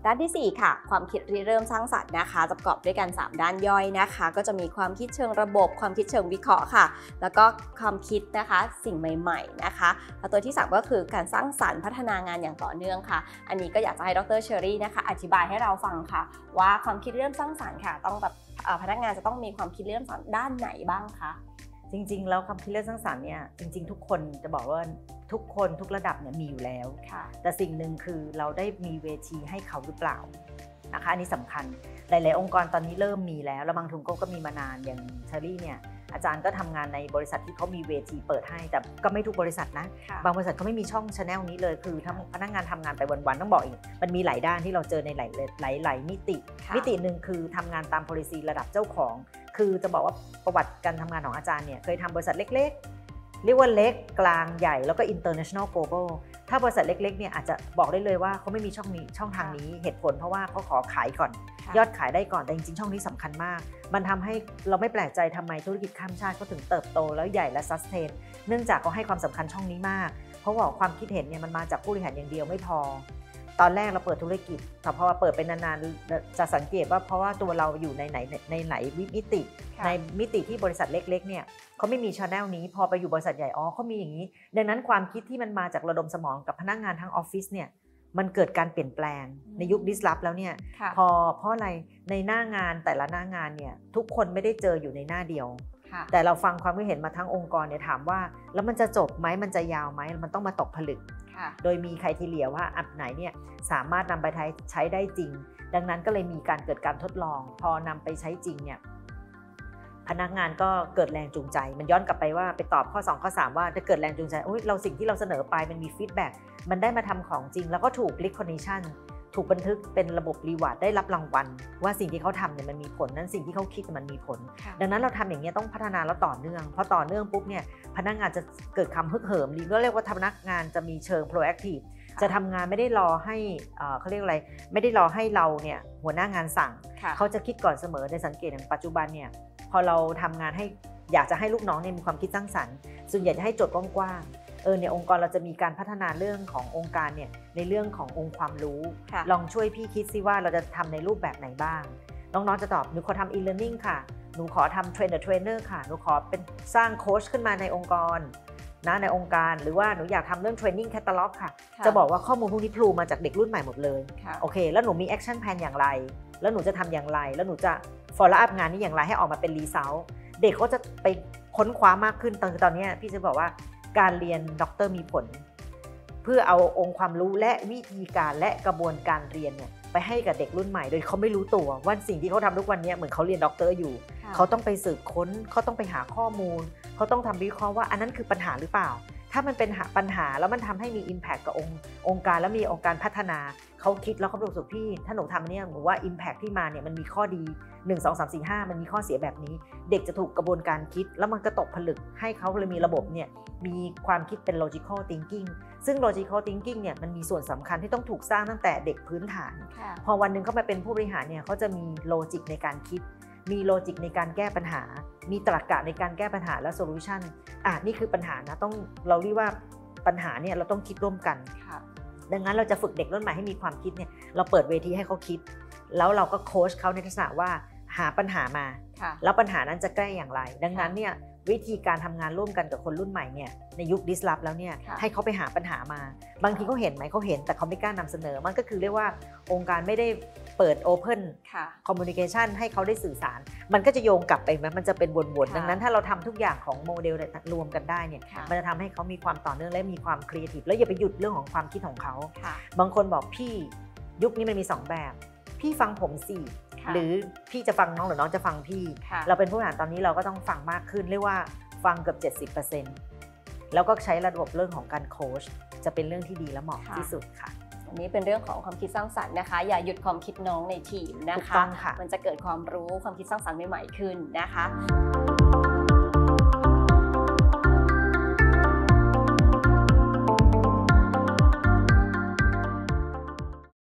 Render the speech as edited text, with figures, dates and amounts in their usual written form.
ด้านที่4ค่ะความคิดริเริ่มสร้างสรรค์นะคะจะประกอบด้วยกัน3ด้านย่อยนะคะก็จะมีความคิดเชิงระบบความคิดเชิงวิเคราะห์ค่ะแล้วก็ความคิดนะคะสิ่งใหม่ๆนะคะแล้วตัวที่3ก็คือการสร้างสรรค์พัฒนางานอย่างต่อเนื่องค่ะอันนี้ก็อยากจะให้ดร.เชอรี่นะคะอธิบายให้เราฟังค่ะว่าความคิดเริ่มสร้างสรรค์ค่ะต้องแบบพนักงานจะต้องมีความคิดเริ่มสร้างด้านไหนบ้างคะจริงๆแล้วความคิดเรื่องสร้างสรรค์เนี่ยจริงๆทุกคนจะบอกว่าทุกคนทุกระดับเนี่ยมีอยู่แล้วแต่สิ่งหนึ่งคือเราได้มีเวทีให้เขาหรือเปล่านะคะอันนี้สำคัญหลายๆองค์กรตอนนี้เริ่มมีแล้วบางทุนก็มีมานานอย่างเชอรี่เนี่ยอาจารย์ก็ทำงานในบริษัทที่เขามีเวทีเปิดให้แต่ก็ไม่ทุกบริษัทนะบางบริษัทเขาไม่มีช่อง channel นี้เลยคือพนักงานทำงานไปวันๆต้องบอกอีกมันมีหลายด้านที่เราเจอในหลายมิติหนึ่งคือทำงานตาม policy ระดับเจ้าของคือจะบอกว่าประวัติการทำงานของอาจารย์เนี่ยเคยทำบริษัทเล็กๆเรียกว่าเล็กกลางใหญ่แล้วก็ international global ถ้าบริษัทเล็กๆเนี่ยอาจจะบอกได้เลยว่าเขาไม่มีช่องทางนี้เหตุผลเพราะว่าเขาขอขายก่อนยอดขายได้ก่อนแต่จริงๆช่องนี้สำคัญมากมันทำให้เราไม่แปลกใจทำไมธุรกิจข้ามชาติเขาถึงเติบโตแล้วใหญ่และ sustain เนื่องจากเขาให้ความสำคัญช่องนี้มากเพราะว่าความคิดเห็นเนี่ยมันมาจากผู้บริหารอย่างเดียวไม่พอตอนแรกเราเปิดธุรกิจแต่พอเปิดเป็นนานๆจะสังเกตว่าเพราะว่าตัวเราอยู่ในไหนมิติในมิติที่บริษัทเล็กๆเนี่ยเขาไม่มี channel นี้พอไปอยู่บริษัทใหญ่เขามีอย่างนี้ดังนั้นความคิดที่มันมาจากระดมสมองกับพนักงานทั้งออฟฟิศเนี่ยมันเกิดการเปลี่ยนแปลงในยุค disrupt แล้วเนี่ยเพราะอะไรในหน้างานแต่ละหน้างานเนี่ยทุกคนไม่ได้เจออยู่ในหน้าเดียวแต่เราฟังความคิดเห็นมาทั้งองค์กรเนี่ยถามว่าแล้วมันจะจบไหมมันจะยาวไหมมันต้องมาตกผลึกโดยมีไครทีเรียว่าอันไหนเนี่ยสามารถนำไปใช้ได้จริงดังนั้นก็เลยมีการเกิดการทดลองพอนำไปใช้จริงเนี่ยพนักงานก็เกิดแรงจูงใจมันย้อนกลับไปว่าไปตอบข้อ2ข้อ3ว่าจะเกิดแรงจูงใจเราสิ่งที่เราเสนอไปมันมีฟีดแบ็กมันได้มาทำของจริงแล้วก็ถูก recognition ถูกบันทึกเป็นระบบรีวาร์ดได้รับรางวัลว่าสิ่งที่เขาทำเนี่ยมันมีผลนั้นสิ่งที่เขาคิดมันมีผลดังนั้นเราทำอย่างนี้ต้องพัฒนาแล้วต่อเนื่องพอต่อเนื่องปุ๊บเนี่ยพนักงานจะเกิดคำฮึกเหิมก็เรียกว่าพนักงานจะมีเชิง proactive จะทำงานไม่ได้รอให้เขาเรียกอะไรไม่ได้รอให้เราเนี่ยหัวหน้างานสั่งเขาจะคิดก่อนเสมอในสังเกตอย่างปัจจุบันเนี่ยพอเราทำงานให้อยากจะให้ลูกน้องเนี่ยมีความคิดสร้างสรรค์ส่วนใหญ่จะให้โจทย์กว้างเนี่ยองค์กรเราจะมีการพัฒนาเรื่องขององค์การเนี่ยในเรื่องขององค์ความรู้ลองช่วยพี่คิดซิว่าเราจะทำในรูปแบบไหนบ้างน้องๆจะตอบหนูขอทำ e-learning ค่ะหนูขอทำ trainer ค่ะหนูขอเป็นสร้างโค้ชขึ้นมาในองค์กรนะในองค์การหรือว่าหนูอยากทำเรื่อง training catalog ค่ะจะบอกว่าข้อมูลพวกนี้พลูมาจากเด็กรุ่นใหม่หมดเลยโอเคแล้วหนูมี action plan อย่างไรแล้วหนูจะทำอย่างไรแล้วหนูจะ follow up งานนี้อย่างไรให้ออกมาเป็น result เด็กเขาจะไปค้นคว้ามากขึ้นตอนนี้พี่จะบอกว่าการเรียนด็อกเตอร์มีผลเพื่อเอาองค์ความรู้และวิธีการและกระบวนการเรียนเนี่ยไปให้กับเด็กรุ่นใหม่โดยเขาไม่รู้ตัวว่าสิ่งที่เขาทำทุกวันนี้เหมือนเขาเรียนด็อกเตอร์อยู่เขาต้องไปสืบค้นเขาต้องไปหาข้อมูลเขาต้องทำวิเคราะห์ว่าอันนั้นคือปัญหาหรือเปล่าถ้ามันเป็นปัญหาแล้วมันทำให้มี impact กับองค์การแล้วมีองค์การพัฒนาเขาคิดแล้วเขารู้สึกพี่ถ้าหนูทำเนี่ยหนูว่า impact ที่มาเนี่ยมันมีข้อดี1 2 3 4 5มันมีข้อเสียแบบนี้เด็กจะถูกกระบวนการคิดแล้วมันก็ตกผลึกให้เขาเลยมีระบบเนี่ยมีความคิดเป็น logical thinking ซึ่ง logical thinking เนี่ยมันมีส่วนสำคัญที่ต้องถูกสร้างตั้งแต่เด็กพื้นฐานพอวันหนึ่งเขามาเป็นผู้บริหารเนี่ยเขาจะมี logic ในการคิดมีโลจิกในการแก้ปัญหามีตรรกะในการแก้ปัญหาและโซลูชันนี่คือปัญหานะต้องเราเรียกว่าปัญหาเนี่ยเราต้องคิดร่วมกันดังนั้นเราจะฝึกเด็กรุ่นใหม่ให้มีความคิดเนี่ยเราเปิดเวทีให้เขาคิดแล้วเราก็โค้ชเขาในลักษณะว่าหาปัญหามาแล้วปัญหานั้นจะแก้อย่างไรดังนั้นเนี่ยวิธีการทำงานร่วมกันกับคนรุ่นใหม่เนี่ยในยุค disrupt แล้วเนี่ยให้เขาไปหาปัญหามาบางทีเขาเห็นไหมเขาเห็นแต่เขาไม่กล้านำเสนอมันก็คือเรียกว่าองค์การไม่ได้เปิด open communication ให้เขาได้สื่อสารมันก็จะโยงกลับไปมันจะเป็นวนๆดังนั้นถ้าเราทำทุกอย่างของโมเดลรวมกันได้เนี่ยมันจะทำให้เขามีความต่อเนื่องและมีความ creative แล้วอย่าไปหยุดเรื่องของความคิดของเขาบางคนบอกพี่ยุคนี้มันมี2แบบพี่ฟังผมสิหรือพี่จะฟังน้องหรือน้องจะฟังพี่เราเป็นผู้บริหารตอนนี้เราก็ต้องฟังมากขึ้นเรียกว่าฟังเกือบ 70% แล้วก็ใช้ระบบเรื่องของการโค้ชจะเป็นเรื่องที่ดีและเหมาะที่สุดค่ะอันนี้เป็นเรื่องของความคิดสร้างสรรค์นะคะอย่าหยุดความคิดน้องในทีมนะคะมันจะเกิดความรู้ความคิดสร้างสรรค์ใหม่ๆขึ้นนะคะ